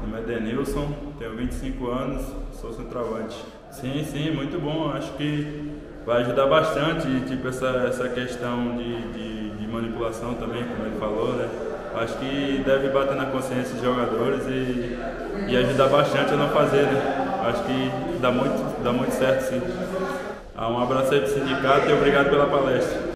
Meu nome é Denilson, tenho 25 anos, sou centroavante. Sim, muito bom. Acho que vai ajudar bastante, tipo, essa questão de manipulação também, como ele falou, né? Acho que deve bater na consciência dos jogadores e ajudar bastante a não fazer, né? Acho que dá muito certo, sim. Um abraço aí pro sindicato e obrigado pela palestra.